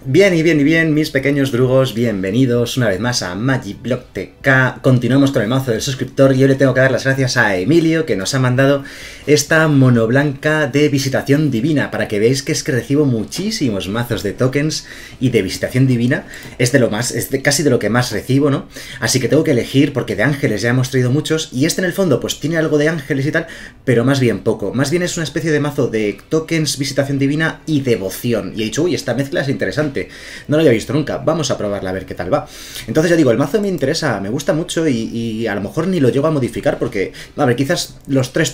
Bien y bien y bien, mis pequeños drugos, bienvenidos una vez más a Magiblock TK. Continuamos con el mazo del suscriptor y hoy le tengo que dar las gracias a Emilio que nos ha mandado esta mono blanca de visitación divina para que veáis que es que recibo muchísimos mazos de tokens y de visitación divina. Es de lo más, casi de lo que más recibo, ¿no? Así que tengo que elegir porque de ángeles ya hemos traído muchos y este en el fondo pues tiene algo de ángeles y tal, pero más bien poco. Más bien es una especie de mazo de tokens, visitación divina y devoción. Y he dicho, uy, esta mezcla es interesante. No lo había visto nunca, vamos a probarla a ver qué tal va. Entonces ya digo, el mazo me interesa, me gusta mucho y a lo mejor ni lo llego a modificar porque, a ver, quizás los tres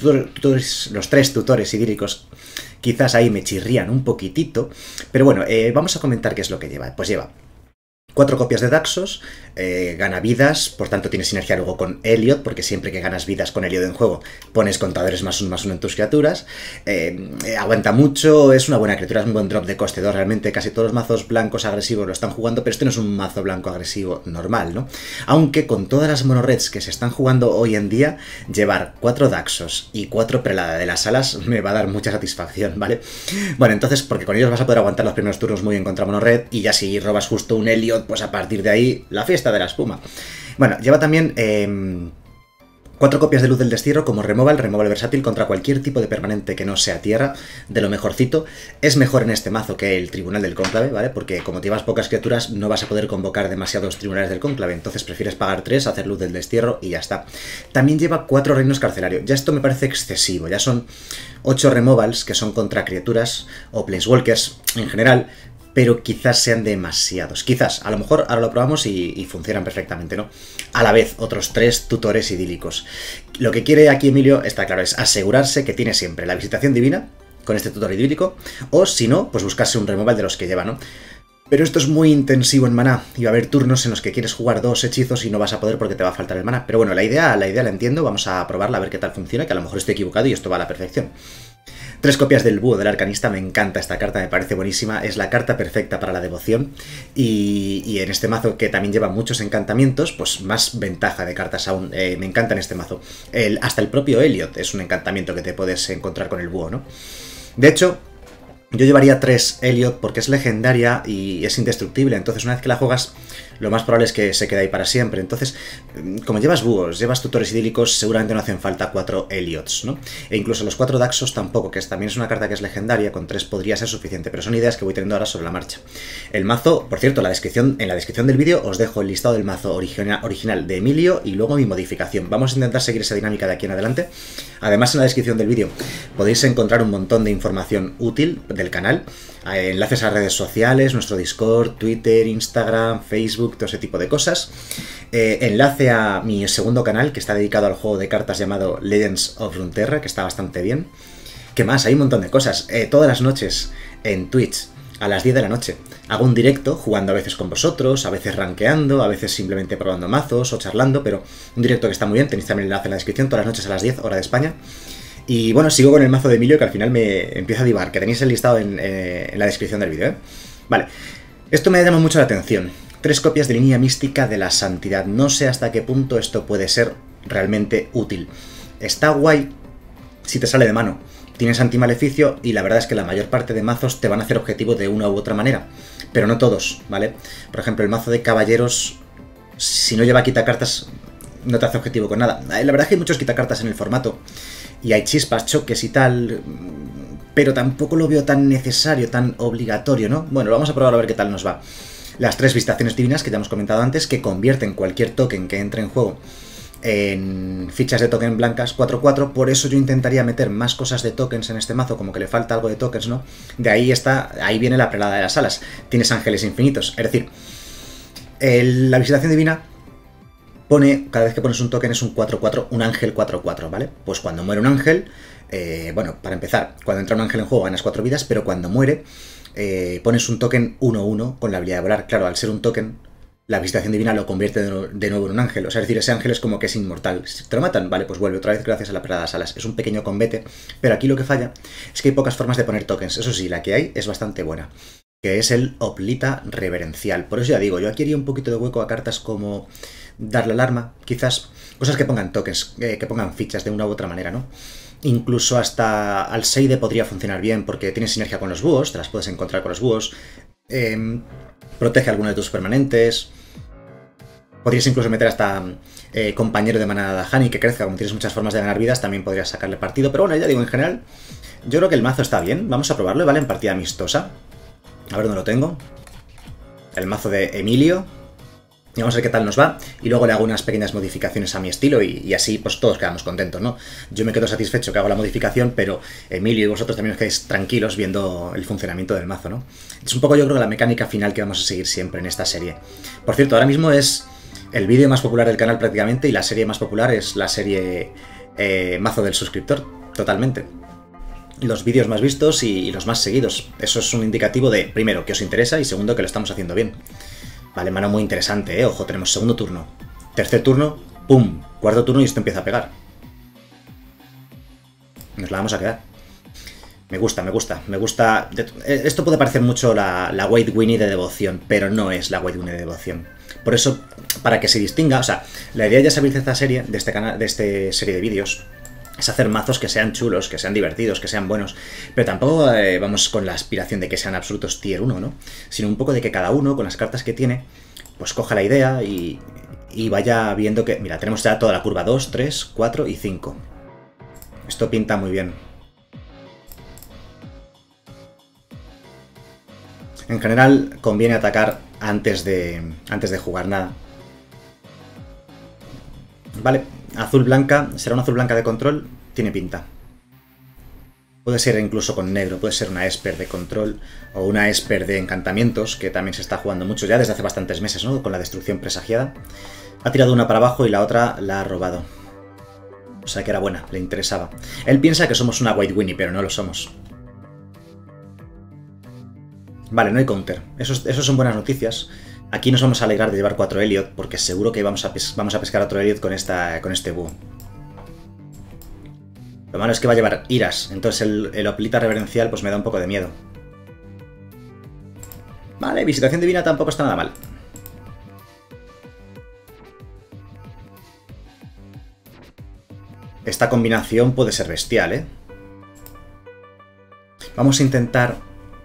tutores idílicos quizás ahí me chirrían un poquitito, pero bueno, vamos a comentar qué es lo que lleva. Pues lleva 4 copias de Daxos, gana vidas, por tanto tiene sinergia luego con Elliot, porque siempre que ganas vidas con Elliot en juego pones contadores +1/+1 en tus criaturas, aguanta mucho, es una buena criatura, es un buen drop de coste 2, realmente casi todos los mazos blancos agresivos lo están jugando, pero este no es un mazo blanco agresivo normal, ¿no? Aunque con todas las monoreds que se están jugando hoy en día, llevar 4 Daxos y 4 Prelada de las Alas me va a dar mucha satisfacción, ¿vale? Bueno, entonces, porque con ellos vas a poder aguantar los primeros turnos muy bien contra monored, y ya si robas justo un Elliot, pues a partir de ahí, la fiesta de la espuma. Bueno, lleva también 4 copias de Luz del Destierro como removal versátil contra cualquier tipo de permanente que no sea tierra, de lo mejorcito. Es mejor en este mazo que el Tribunal del Cónclave, ¿vale? Porque como llevas pocas criaturas, no vas a poder convocar demasiados Tribunales del Cónclave, entonces prefieres pagar 3, hacer Luz del Destierro y ya está. También lleva 4 Reinos Carcelarios. Ya esto me parece excesivo, ya son 8 removals que son contra criaturas o planeswalkers en general, pero quizás sean demasiados. Quizás, a lo mejor ahora lo probamos y funcionan perfectamente, ¿no? A la vez, otros 3 tutores idílicos. Lo que quiere aquí Emilio, está claro, es asegurarse que tiene siempre la visitación divina con este tutor idílico, o si no, pues buscarse un removal de los que lleva, ¿no? Pero esto es muy intensivo en maná, y va a haber turnos en los que quieres jugar 2 hechizos y no vas a poder porque te va a faltar el maná. Pero bueno, la idea la entiendo, vamos a probarla a ver qué tal funciona, que a lo mejor estoy equivocado y esto va a la perfección. 3 copias del Búho del Arcanista, me encanta esta carta, me parece buenísima, es la carta perfecta para la devoción y en este mazo que también lleva muchos encantamientos, pues más ventaja de cartas aún, me encanta en este mazo. Hasta el propio Elliot es un encantamiento que te puedes encontrar con el Búho, ¿no? De hecho, yo llevaría 3 Elliot porque es legendaria y es indestructible, entonces una vez que la juegas, lo más probable es que se quede ahí para siempre. Entonces, como llevas búhos, llevas tutores idílicos, seguramente no hacen falta 4 Elliots, ¿no? E incluso los 4 Daxos tampoco, que también es una carta que es legendaria, con 3 podría ser suficiente, pero son ideas que voy teniendo ahora sobre la marcha. El mazo, por cierto, en la descripción del vídeo os dejo el listado del mazo original de Emilio y luego mi modificación. Vamos a intentar seguir esa dinámica de aquí en adelante. Además, en la descripción del vídeo podéis encontrar un montón de información útil del canal, enlaces a redes sociales, nuestro Discord, Twitter, Instagram, Facebook, todo ese tipo de cosas. Enlace a mi segundo canal que está dedicado al juego de cartas llamado Legends of Runeterra, que está bastante bien. ¿Qué más? Hay un montón de cosas. Todas las noches en Twitch, a las 10 de la noche, hago un directo jugando a veces con vosotros, a veces rankeando, a veces simplemente probando mazos o charlando, pero un directo que está muy bien, tenéis también el enlace en la descripción, todas las noches a las 10, hora de España. Y bueno, sigo con el mazo de Emilio que al final me empieza a divagar, que tenéis el listado en la descripción del vídeo, ¿eh? Vale, esto me llama mucho la atención. 3 copias de línea mística de la santidad. No sé hasta qué punto esto puede ser realmente útil. Está guay si te sale de mano. Tienes antimaleficio y la verdad es que la mayor parte de mazos te van a hacer objetivo de una u otra manera, pero no todos, ¿vale? Por ejemplo, el mazo de caballeros, si no lleva quitacartas, no te hace objetivo con nada. La verdad es que hay muchos quitacartas en el formato y hay chispas, choques y tal, pero tampoco lo veo tan necesario, tan obligatorio, ¿no? Bueno, vamos a probar a ver qué tal nos va. Las 3 visitaciones divinas que ya hemos comentado antes, que convierten cualquier token que entre en juego en fichas de token blancas 4/4, por eso yo intentaría meter más cosas de tokens en este mazo, como que le falta algo de tokens, ¿no? De ahí ahí viene la Prelada de las Alas. Tienes ángeles infinitos, es decir, la visitación divina pone, cada vez que pones un token es un 4/4, un ángel 4/4, ¿vale? Pues cuando muere un ángel, bueno, para empezar, cuando entra un ángel en juego ganas 4 vidas, pero cuando muere, pones un token 1/1 con la habilidad de volar. Claro, al ser un token, la visitación divina lo convierte de nuevo en un ángel. O sea, es decir, ese ángel es como que es inmortal. Si te lo matan, vale, pues vuelve otra vez gracias a la Prelada de las Alas. Es un pequeño combate, pero aquí lo que falla es que hay pocas formas de poner tokens. Eso sí, la que hay es bastante buena, que es el Hoplita Reverencial. Por eso ya digo, yo aquí haría un poquito de hueco a cartas como Dar la Alarma, quizás cosas que pongan tokens, que pongan fichas de una u otra manera, ¿no? Incluso hasta Alseide podría funcionar bien porque tiene sinergia con los búhos, te las puedes encontrar con los búhos. protege alguno de tus permanentes. Podrías incluso meter hasta compañero de manada de Hani que crezca, como tienes muchas formas de ganar vidas, también podrías sacarle partido. Pero bueno, ya digo, en general, yo creo que el mazo está bien. Vamos a probarlo, ¿vale? En partida amistosa. A ver dónde lo tengo. El mazo de Emilio. Y vamos a ver qué tal nos va. Y luego le hago unas pequeñas modificaciones a mi estilo y así pues todos quedamos contentos, ¿no? Yo me quedo satisfecho que hago la modificación, pero Emilio y vosotros también os quedáis tranquilos viendo el funcionamiento del mazo, ¿no? Es un poco, yo creo, la mecánica final que vamos a seguir siempre en esta serie. Por cierto, ahora mismo es el vídeo más popular del canal prácticamente y la serie más popular es la serie Mazo del Suscriptor, totalmente. Los vídeos más vistos y los más seguidos. Eso es un indicativo de, primero, que os interesa y segundo, que lo estamos haciendo bien. Vale, mano muy interesante, ¿eh? Ojo, tenemos segundo turno. Tercer turno, ¡pum! Cuarto turno y esto empieza a pegar. Nos la vamos a quedar. Me gusta, me gusta, me gusta. Esto puede parecer mucho la White Winnie de devoción, pero no es la White Winnie de devoción. Por eso, para que se distinga, o sea, la idea ya sabéis de esta serie, de este canal, de esta serie de vídeos, es hacer mazos que sean chulos, que sean divertidos, que sean buenos, pero tampoco vamos con la aspiración de que sean absolutos tier 1, ¿no? Sino un poco de que cada uno, con las cartas que tiene, pues coja la idea y vaya viendo que... Mira, tenemos ya toda la curva 2, 3, 4 y 5. Esto pinta muy bien. En general, conviene atacar antes de jugar nada. Vale, azul-blanca, será una azul-blanca de control, tiene pinta. Puede ser incluso con negro, puede ser una Esper de control o una Esper de encantamientos, que también se está jugando mucho ya desde hace bastantes meses, ¿no? Con la destrucción presagiada. Ha tirado una para abajo y la otra la ha robado. O sea que era buena, le interesaba. Él piensa que somos una White Winnie, pero no lo somos. Vale, no hay counter. Eso son buenas noticias. Aquí nos vamos a alegrar de llevar 4 Elliot, porque seguro que vamos a pescar otro Elliot con este búho. Lo malo es que va a llevar iras, entonces el Hoplita reverencial pues me da un poco de miedo. Vale, visitación divina tampoco está nada mal. Esta combinación puede ser bestial, ¿eh? Vamos a intentar...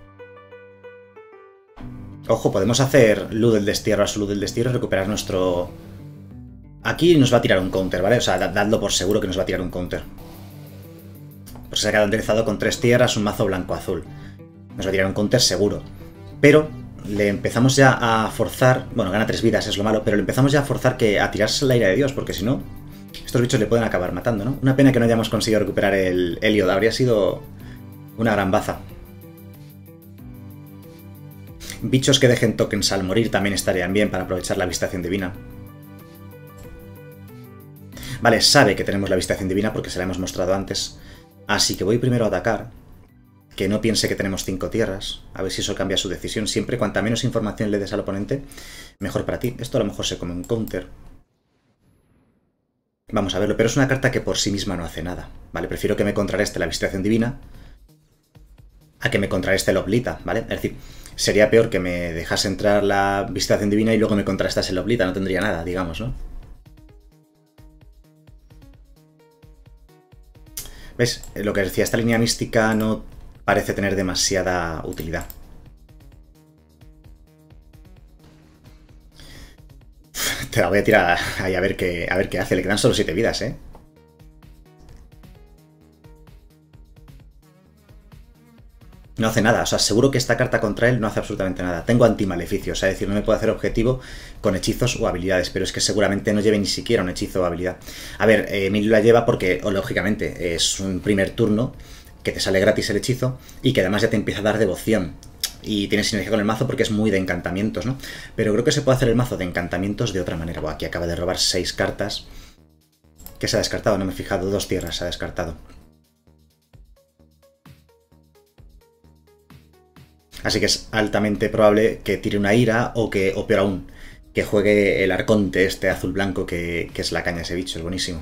Ojo, podemos hacer Luz del Destierro a su Luz del Destierro y recuperar nuestro... Aquí nos va a tirar un counter, ¿vale? O sea, dadlo por seguro que nos va a tirar un counter. Pues se ha quedado enderezado con 3 tierras, un mazo blanco-azul. Nos va a tirar un counter seguro. Pero le empezamos ya a forzar... Bueno, gana 3 vidas, es lo malo, pero le empezamos ya a forzar a tirarse la ira de Dios, porque si no, estos bichos le pueden acabar matando, ¿no? Una pena que no hayamos conseguido recuperar el Heliod, habría sido una gran baza. Bichos que dejen tokens al morir también estarían bien para aprovechar la visitación divina. Vale, sabe que tenemos la visitación divina porque se la hemos mostrado antes. Así que voy primero a atacar. Que no piense que tenemos 5 tierras. A ver si eso cambia su decisión. Siempre, cuanta menos información le des al oponente, mejor para ti. Esto a lo mejor se come un counter. Vamos a verlo, pero es una carta que por sí misma no hace nada. Vale, prefiero que me contrarreste la visitación divina a que me contrarreste el Hoplita, ¿vale? Es decir, sería peor que me dejase entrar la visitación divina y luego me contrarrestase el Hoplita. No tendría nada, digamos, ¿no? ¿Ves? Lo que decía, esta línea mística no parece tener demasiada utilidad. Te la voy a tirar ahí a ver qué hace. Le quedan solo 7 vidas, ¿eh? No hace nada, o sea, seguro que esta carta contra él no hace absolutamente nada. Tengo antimaleficio, o sea, es decir, no me puedo hacer objetivo con hechizos o habilidades, pero es que seguramente no lleve ni siquiera un hechizo o habilidad. A ver, Emilio la lleva porque, lógicamente, es un primer turno que te sale gratis el hechizo y que además ya te empieza a dar devoción. Y tiene sinergia con el mazo porque es muy de encantamientos, ¿no? Pero creo que se puede hacer el mazo de encantamientos de otra manera. Bueno, aquí acaba de robar 6 cartas. ¿Qué se ha descartado? No me he fijado, 2 tierras se ha descartado. Así que es altamente probable que tire una ira o peor aún, que juegue el arconte este azul-blanco que es la caña de ese bicho, es buenísimo.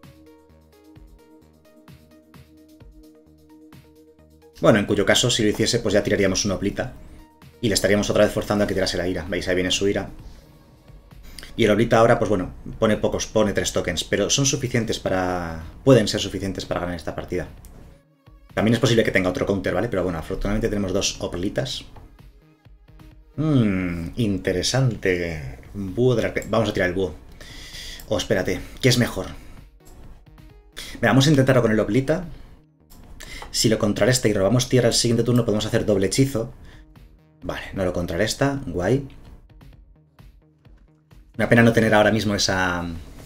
Bueno, en cuyo caso, si lo hiciese, pues ya tiraríamos una Hoplita y le estaríamos otra vez forzando a que tirase la ira. ¿Veis? Ahí viene su ira. Y el Hoplita ahora, pues bueno, pone pocos, pone 3 tokens, pero son suficientes para... pueden ser suficientes para ganar esta partida. También es posible que tenga otro counter, ¿vale? Pero bueno, afortunadamente tenemos 2 Hoplitas. Interesante. Búho de vamos a tirar el búho. O espérate, ¿qué es mejor? Mira, vamos a intentarlo con el Oplita. Si lo contrarresta y robamos tierra el siguiente turno, podemos hacer doble hechizo. Vale, no lo contrarresta. Guay. Una pena no tener ahora mismo esta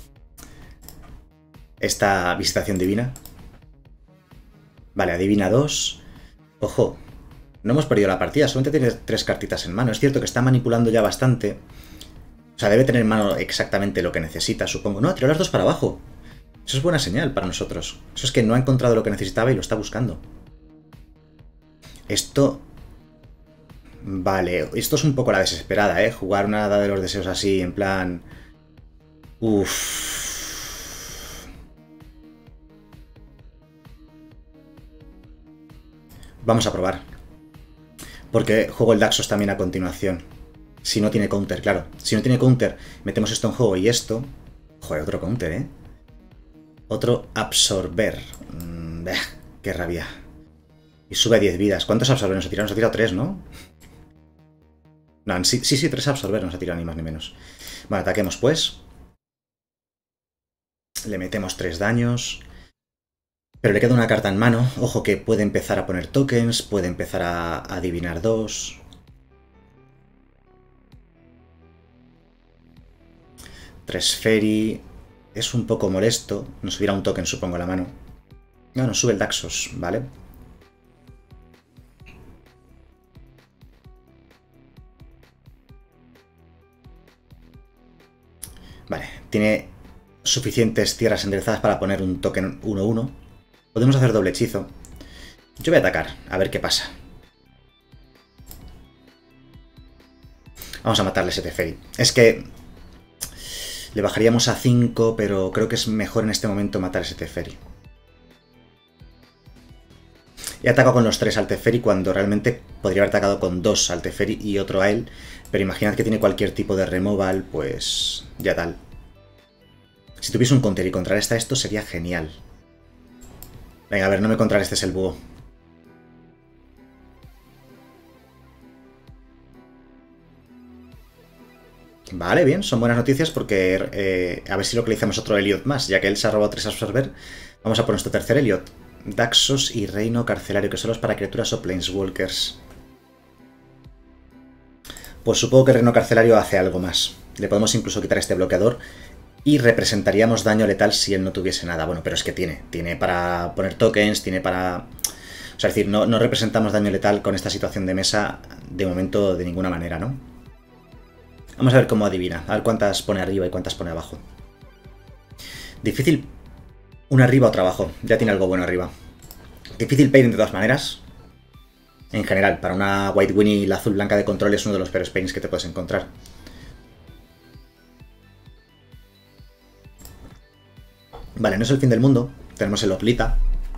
visitación divina. Vale, adivina 2. Ojo, no hemos perdido la partida, solamente tiene 3 cartitas en mano. Es cierto que está manipulando ya bastante. O sea, debe tener en mano exactamente lo que necesita, supongo. No, tiró las 2 para abajo. Eso es buena señal para nosotros. Eso es que no ha encontrado lo que necesitaba y lo está buscando. Esto... Vale, esto es un poco la desesperada, ¿eh? Jugar una hada de los deseos así, en plan... Uff. Vamos a probar. Porque juego el Daxos también a continuación. Si no tiene counter, claro. Si no tiene counter, metemos esto en juego y esto... Joder, otro counter, ¿eh? Otro absorber. Qué rabia. Y sube a 10 vidas. ¿Cuántos absorber nos ha tirado? Nos ha tirado 3, ¿no? No, sí, 3 absorber nos ha tirado ni más ni menos. Bueno, ataquemos pues. Le metemos 3 daños. Pero le queda una carta en mano. Ojo que puede empezar a poner tokens, puede empezar a adivinar 2. Tres Fairy. Es un poco molesto. Nos subirá un token, supongo, a la mano. No, nos sube el Daxos, ¿vale? Vale, tiene suficientes tierras enderezadas para poner un token 1-1. Podemos hacer doble hechizo. Yo voy a atacar, a ver qué pasa. Vamos a matarle ese Teferi. Es que le bajaríamos a 5, pero creo que es mejor en este momento matar ese Teferi. He atacado con los 3 al Teferi cuando realmente podría haber atacado con 2 al Teferi y otro a él. Pero imaginad que tiene cualquier tipo de removal, pues ya tal. Si tuviese un counter y contrarresta esto sería genial. Venga, a ver, no me contrarrestes el búho. Vale, bien, son buenas noticias porque a ver si localizamos otro Elliot más, ya que él se ha robado 3 absorber. Vamos a por nuestro tercer Elliot. Daxos y Reino Carcelario, que solo es para criaturas o Planeswalkers. Pues supongo que el Reino Carcelario hace algo más. Le podemos incluso quitar este bloqueador y representaríamos daño letal si él no tuviese nada. Bueno, pero es que tiene para poner tokens, tiene para... O sea, es decir, no representamos daño letal con esta situación de mesa de momento de ninguna manera, ¿no? Vamos a ver cómo adivina, a ver cuántas pone arriba y cuántas pone abajo. Difícil una arriba, otra abajo, ya tiene algo bueno arriba. Difícil pain de todas maneras. En general, para una White Winnie la azul blanca de control es uno de los peores pains que te puedes encontrar. Vale, no es el fin del mundo. Tenemos el Oplita,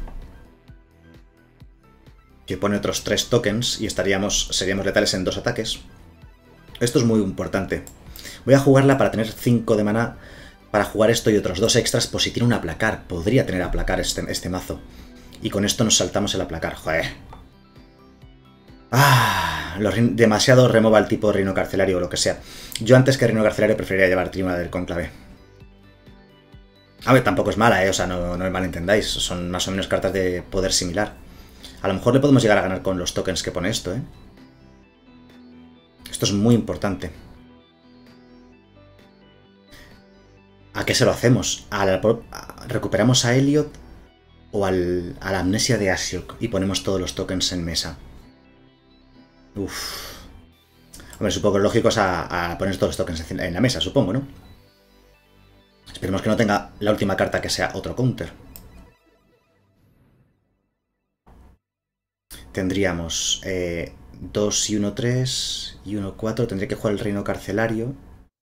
que pone otros 3 tokens y seríamos letales en 2 ataques. Esto es muy importante. Voy a jugarla para tener 5 de maná para jugar esto y otros 2 extras por si tiene un aplacar. Podría tener aplacar este mazo. Y con esto nos saltamos el aplacar. Joder. Demasiado removal tipo Reino Carcelario o lo que sea. Yo antes que Reino Carcelario preferiría llevar Tribuna del Cónclave. A ver, tampoco es mala, o sea, no me malentendáis. Son más o menos cartas de poder similar. A lo mejor le podemos llegar a ganar con los tokens que pone esto, ¿eh? Esto es muy importante. ¿A qué se lo hacemos? ¿Recuperamos a Elliot o a la amnesia de Ashok y ponemos todos los tokens en mesa? Uff. Hombre, supongo que lo lógico es a poner todos los tokens en la mesa, supongo, ¿no? Esperemos que no tenga la última carta que sea otro counter. Tendríamos 2 y 1, 3 y 1, 4. Tendría que jugar el Reino Carcelario.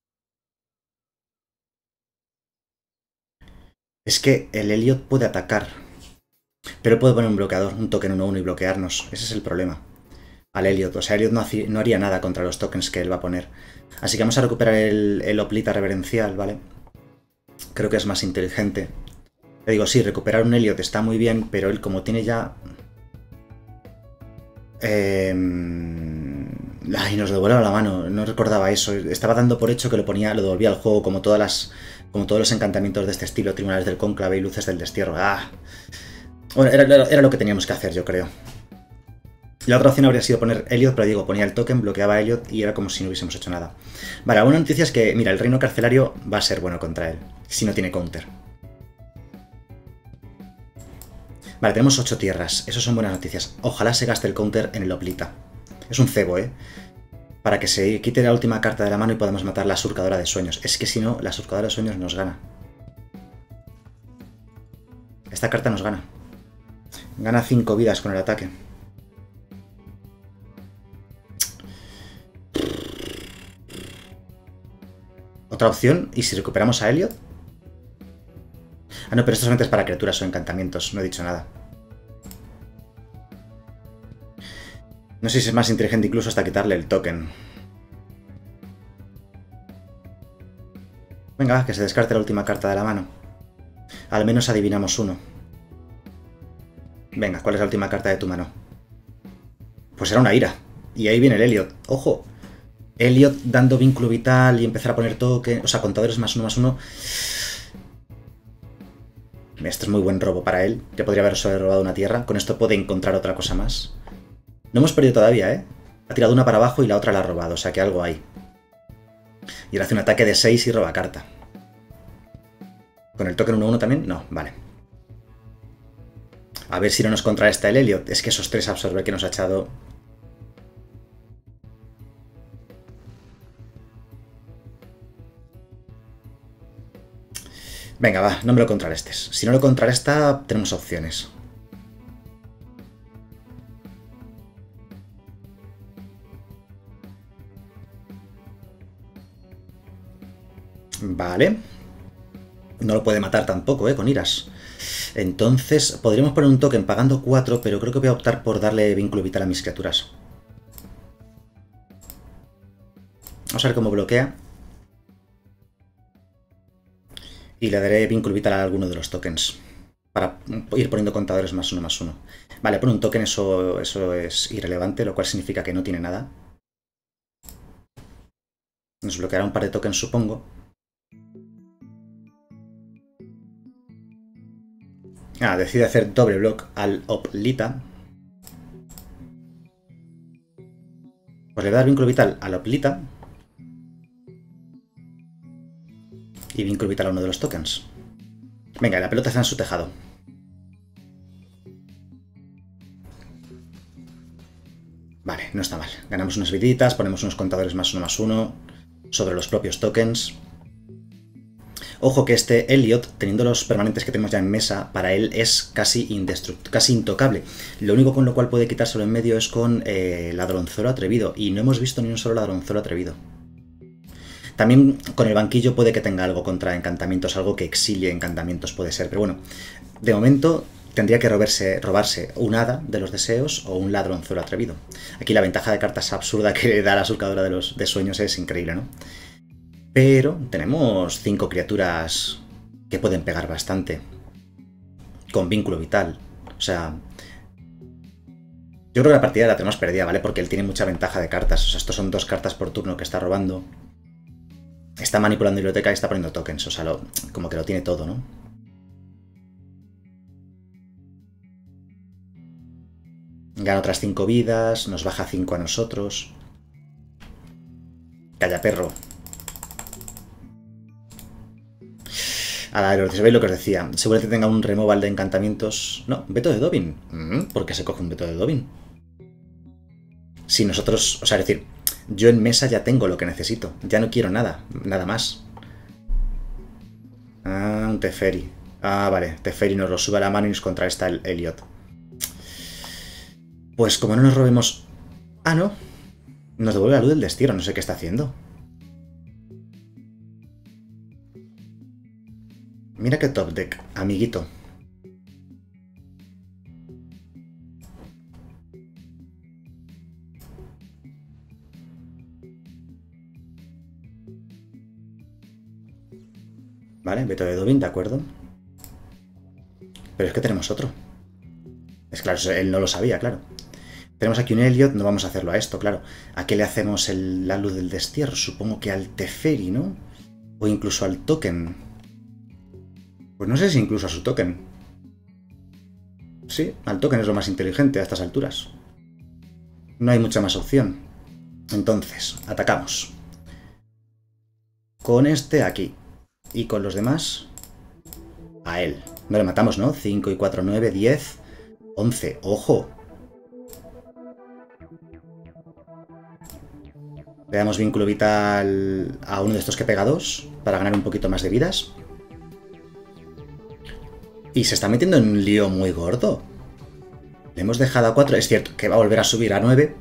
Es que el Elliot puede atacar. Pero puede poner un bloqueador, un token 1-1 y bloquearnos. Ese es el problema. Al Elliot. O sea, Elliot no haría nada contra los tokens que él va a poner. Así que vamos a recuperar el Oplita reverencial, ¿vale? Creo que es más inteligente. Le digo, sí, recuperar un Elliot está muy bien, pero él como tiene ya... Ay, nos devuelve la mano, no recordaba eso. Estaba dando por hecho que lo devolvía al juego como como todos los encantamientos de este estilo, Tribunales del Cónclave y Luces del Destierro. Ah. Bueno, era lo que teníamos que hacer, yo creo. La otra opción habría sido poner Elliot, pero digo, ponía el token, bloqueaba a Elliot y era como si no hubiésemos hecho nada. Vale, la buena noticia es que, mira, el reino carcelario va a ser bueno contra él, si no tiene counter. Vale, tenemos 8 tierras, eso son buenas noticias. Ojalá se gaste el counter en el Oplita. Es un cebo, ¿eh? Para que se quite la última carta de la mano y podamos matar la surcadora de sueños. Es que si no, la surcadora de sueños nos gana. Esta carta nos gana. Gana 5 vidas con el ataque. Otra opción, ¿y si recuperamos a Elliot? Ah, no, pero esto solamente es para criaturas o encantamientos, no he dicho nada. No sé si es más inteligente incluso hasta quitarle el token. Venga, que se descarte la última carta de la mano. Al menos adivinamos uno. Venga, ¿cuál es la última carta de tu mano? Pues era una ira. Y ahí viene el Elliot. ¡Ojo! Elliot dando vínculo vital y empezar a poner token, o sea, contadores +1/+1. Esto es muy buen robo para él. Que podría haber solo robado una tierra. Con esto puede encontrar otra cosa más. No hemos perdido todavía, ¿eh? Ha tirado una para abajo y la otra la ha robado, o sea que algo hay. Y ahora hace un ataque de 6 y roba carta. ¿Con el token 1/1 también? No, vale. A ver si no nos contrarresta el Elliot. Es que esos 3 absorbe que nos ha echado. Venga, va, no me lo contrarrestes. Si no lo contrarresta, tenemos opciones. Vale. No lo puede matar tampoco, con iras. Entonces, podríamos poner un token pagando 4, pero creo que voy a optar por darle vínculo vital a mis criaturas. Vamos a ver cómo bloquea. Y le daré vínculo vital a alguno de los tokens. Para ir poniendo contadores +1/+1. Vale, pone un token, eso es irrelevante, lo cual significa que no tiene nada. Nos bloqueará un par de tokens, supongo. Ah, decide hacer doble block al Oplita. Pues le voy a dar vínculo vital al Oplita. Y vínculo vital a uno de los tokens. Venga, la pelota está en su tejado. Vale, no está mal. Ganamos unas viditas, ponemos unos contadores +1/+1 sobre los propios tokens. Ojo que este Elliot, teniendo los permanentes que tenemos ya en mesa, para él es casi intocable. Lo único con lo cual puede quitárselo en medio es con ladronzuelo atrevido. Y no hemos visto ni un solo ladronzuelo atrevido. También con el banquillo puede que tenga algo contra encantamientos, algo que exilie encantamientos puede ser. Pero bueno, de momento tendría que robarse un hada de los deseos o un ladronzuelo atrevido. Aquí la ventaja de cartas absurda que le da la surcadora de sueños es increíble, ¿no? Pero tenemos 5 criaturas que pueden pegar bastante. Con vínculo vital. O sea, yo creo que la partida la tenemos perdida, ¿vale? Porque él tiene mucha ventaja de cartas. O sea, estos son 2 cartas por turno que está robando. Está manipulando biblioteca y está poniendo tokens. O sea, como que lo tiene todo, ¿no? Gana otras 5 vidas. Nos baja 5 a nosotros. Calla, perro. A ver, ¿sabéis lo que os decía? Seguramente tenga un removal de encantamientos. No, veto de Dobbin. ¿Por qué se coge un veto de Dobbin? Si nosotros... O sea, es decir, yo en mesa ya tengo lo que necesito. Ya no quiero nada más. Ah, un Teferi. Ah, vale. Teferi nos lo sube a la mano y nos contrarresta el Elliot. Pues como no nos robemos... Ah, no. Nos devuelve la luz del destierro. No sé qué está haciendo. Mira qué top deck, amiguito. Vale, veto de Dobbin, de acuerdo. Pero es que tenemos otro. Es claro, él no lo sabía, claro. Tenemos aquí un Elliot, no vamos a hacerlo a esto, claro. ¿A qué le hacemos la luz del destierro? Supongo que al Teferi, ¿no? O incluso al token. Pues no sé si incluso a su token. Sí, al token es lo más inteligente a estas alturas. No hay mucha más opción. Entonces, atacamos. Con este aquí. Y con los demás, a él. No le matamos, ¿no? 5 y 4, 9, 10, 11. ¡Ojo! Le damos vínculo vital a uno de estos que pega 2 para ganar un poquito más de vidas. Y se está metiendo en un lío muy gordo. Le hemos dejado a 4. Es cierto que va a volver a subir a 9.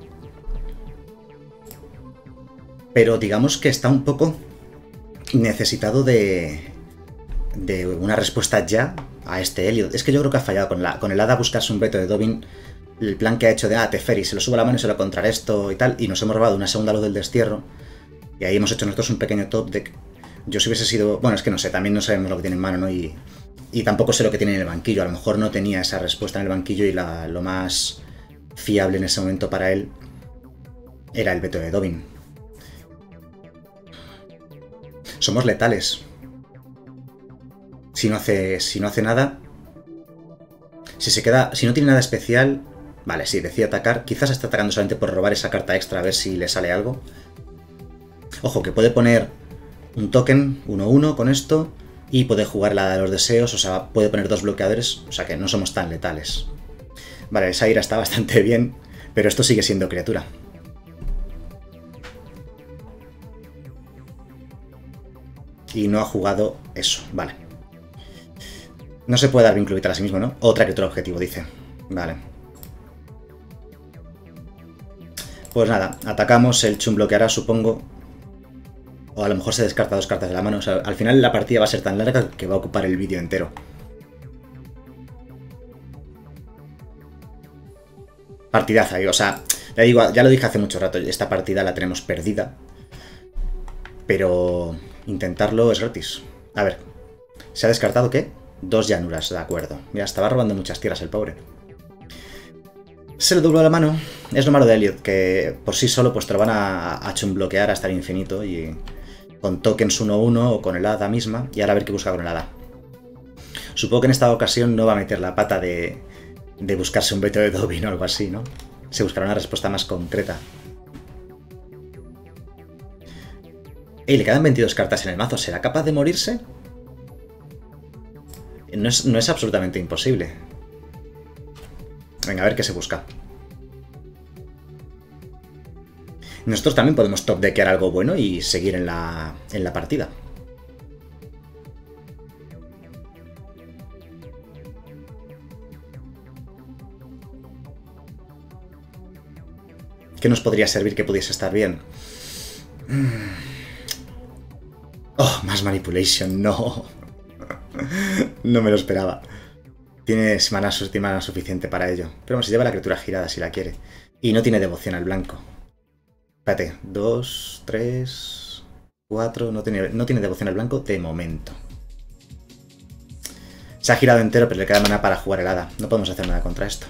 Pero digamos que está un poco necesitado de una respuesta ya a este Elliot. Es que yo creo que ha fallado con el Hada buscarse un veto de Dobbin. El plan que ha hecho de Teferi, se lo subo a la mano y se lo contrarresto y tal, y nos hemos robado una segunda luz del destierro. Y ahí hemos hecho nosotros un pequeño top deck. Yo si hubiese sido... Bueno, es que no sé, también no sabemos lo que tiene en mano, ¿no? Y tampoco sé lo que tiene en el banquillo. A lo mejor no tenía esa respuesta en el banquillo y lo más fiable en ese momento para él era el veto de Dobbin. Somos letales. Si no hace nada... Si no tiene nada especial... Vale, sí, decide atacar. Quizás está atacando solamente por robar esa carta extra a ver si le sale algo. Ojo, que puede poner un token 1-1 con esto y puede jugar la de los deseos, o sea, puede poner 2 bloqueadores, o sea que no somos tan letales. Vale, esa ira está bastante bien, pero esto sigue siendo criatura. Y no ha jugado eso, vale. No se puede dar vínculo vital a sí mismo, ¿no? Otra criatura objetivo, dice. Vale. Pues nada, atacamos, el Chum bloqueará, supongo. O a lo mejor se descarta 2 cartas de la mano. O sea, al final la partida va a ser tan larga que va a ocupar el vídeo entero. Partidaza, o sea, ya digo, ya lo dije hace mucho rato, esta partida la tenemos perdida. Pero intentarlo es gratis. A ver, ¿se ha descartado qué? 2 llanuras, de acuerdo. Mira, estaba robando muchas tierras el pobre. Se le dobló la mano. Es lo malo de Elliot, que por sí solo pues te lo van a chumbloquear hasta el infinito y con tokens 1-1 o con el hada misma, y ahora a ver qué busca con el hada. Supongo que en esta ocasión no va a meter la pata de buscarse un veto de Dobbin o algo así, ¿no? Se buscará una respuesta más concreta. Ey, le quedan 22 cartas en el mazo. ¿Será capaz de morirse? No es absolutamente imposible. Venga, a ver qué se busca. Nosotros también podemos top deckear algo bueno y seguir en la partida. ¿Qué nos podría servir que pudiese estar bien? Oh, más manipulation, no. No me lo esperaba. Tiene mana suficiente para ello. Pero vamos, se lleva la criatura girada si la quiere. Y no tiene devoción al blanco. Espérate, 2, 3, 4... No tiene devoción al blanco de momento. Se ha girado entero, pero le queda mana para jugar el hada. No podemos hacer nada contra esto.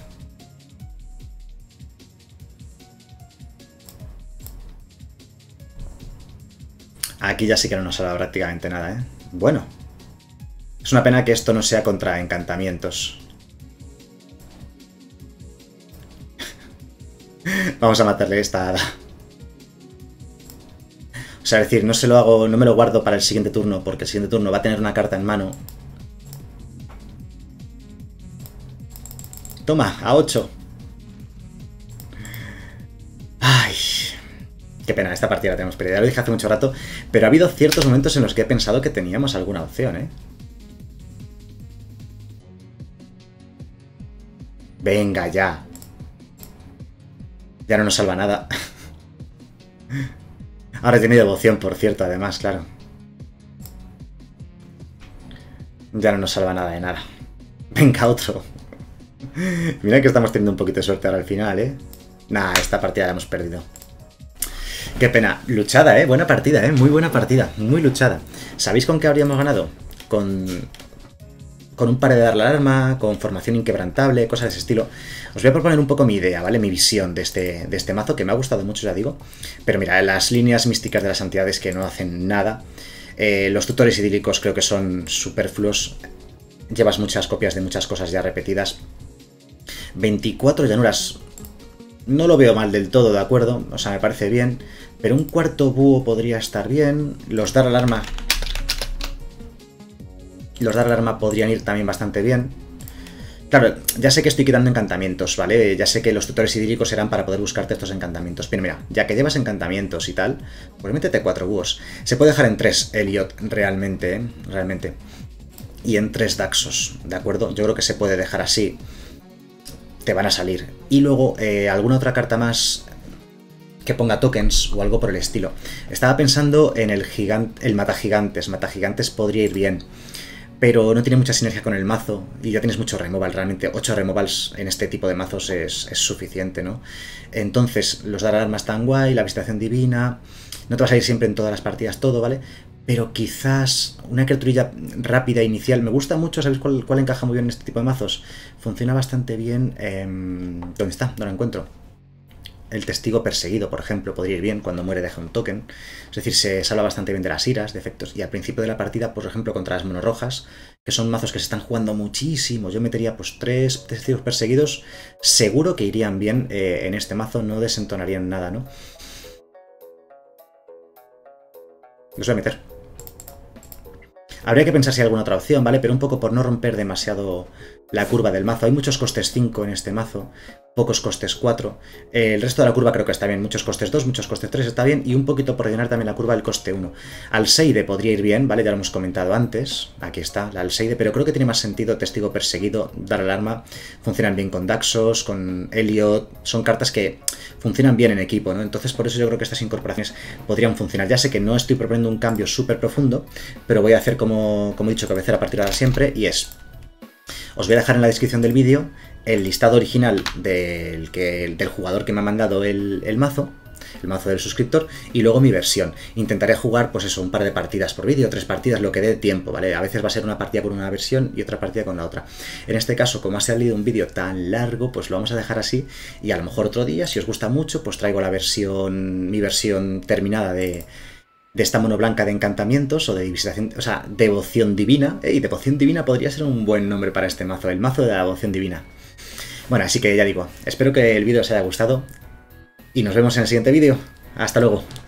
Aquí ya sí que no nos salva prácticamente nada, ¿eh? Bueno. Es una pena que esto no sea contra encantamientos. Vamos a matarle esta hada. O sea, es decir, no me lo guardo para el siguiente turno, porque el siguiente turno va a tener una carta en mano. Toma, a 8. Ay, qué pena, esta partida la tenemos perdida. Ya lo dije hace mucho rato, pero ha habido ciertos momentos en los que he pensado que teníamos alguna opción, ¿eh? Venga, ya. Ya no nos salva nada. Ahora tiene devoción, por cierto, además, claro. Ya no nos salva nada de nada. Venga, otro. Mira que estamos teniendo un poquito de suerte ahora al final, ¿eh? Nah, esta partida la hemos perdido. Qué pena. Luchada, ¿eh? Buena partida, ¿eh? Muy buena partida. Muy luchada. ¿Sabéis con qué habríamos ganado? Con con un par de dar la alarma, con formación inquebrantable, cosas de ese estilo. Os voy a proponer un poco mi idea, ¿vale? Mi visión de este mazo, que me ha gustado mucho, ya digo. Pero mira, las líneas místicas de las entidades que no hacen nada. Los tutores idílicos creo que son superfluos. Llevas muchas copias de muchas cosas ya repetidas. 24 llanuras. No lo veo mal del todo, ¿de acuerdo? O sea, me parece bien. Pero un cuarto búho podría estar bien. Los dar alarma podrían ir también bastante bien. Claro, ya sé que estoy quitando encantamientos, ¿vale? Ya sé que los tutores idílicos serán para poder buscarte estos encantamientos. Pero mira, ya que llevas encantamientos y tal, pues métete 4 búhos. Se puede dejar en 3 Elliot realmente, ¿eh? Realmente. Y en 3 Daxos, ¿de acuerdo? Yo creo que se puede dejar así. Te van a salir. Y luego alguna otra carta más que ponga tokens o algo por el estilo. Estaba pensando en el matagigantes. Matagigantes podría ir bien, pero no tiene mucha sinergia con el mazo y ya tienes mucho removal. Realmente 8 removals en este tipo de mazos es suficiente, ¿no? Entonces, los dar armas tan guay, la visitación divina. No te vas a ir siempre en todas las partidas todo, ¿vale? Pero quizás una criaturilla rápida inicial. Me gusta mucho, ¿sabéis cuál encaja muy bien en este tipo de mazos? Funciona bastante bien. ¿Dónde está? No lo encuentro. El testigo perseguido, por ejemplo, podría ir bien. Cuando muere deja un token. Es decir, se salva bastante bien de las iras, de efectos. Y al principio de la partida, por ejemplo, contra las monorrojas, que son mazos que se están jugando muchísimo. Yo metería pues 3 testigos perseguidos. Seguro que irían bien en este mazo. No desentonarían nada, ¿no? Los voy a meter. Habría que pensar si hay alguna otra opción, ¿vale? Pero un poco por no romper demasiado la curva del mazo. Hay muchos costes 5 en este mazo, pocos costes 4. El resto de la curva creo que está bien. Muchos costes 2, muchos costes 3 está bien. Y un poquito por rellenar también la curva del coste 1. Alseide podría ir bien, ¿vale? Ya lo hemos comentado antes. Aquí está, la Alseide. Pero creo que tiene más sentido Testigo Perseguido, Dar Alarma. Funcionan bien con Daxos, con Elliot. Son cartas que funcionan bien en equipo, ¿no? Entonces por eso yo creo que estas incorporaciones podrían funcionar. Ya sé que no estoy proponiendo un cambio súper profundo, pero voy a hacer como he dicho, cabecera a partir de ahora siempre, y es... Os voy a dejar en la descripción del vídeo el listado original del jugador que me ha mandado el mazo del suscriptor, y luego mi versión. Intentaré jugar, pues eso, un par de partidas por vídeo, 3 partidas, lo que dé tiempo, ¿vale? A veces va a ser una partida con una versión y otra partida con la otra. En este caso, como ha salido un vídeo tan largo, pues lo vamos a dejar así, y a lo mejor otro día, si os gusta mucho, pues traigo mi versión terminada de esta mono blanca de encantamientos o de visitación, o sea, devoción divina. Y devoción divina podría ser un buen nombre para este mazo, el mazo de la devoción divina. Bueno, así que ya digo, espero que el vídeo os haya gustado y nos vemos en el siguiente vídeo. Hasta luego.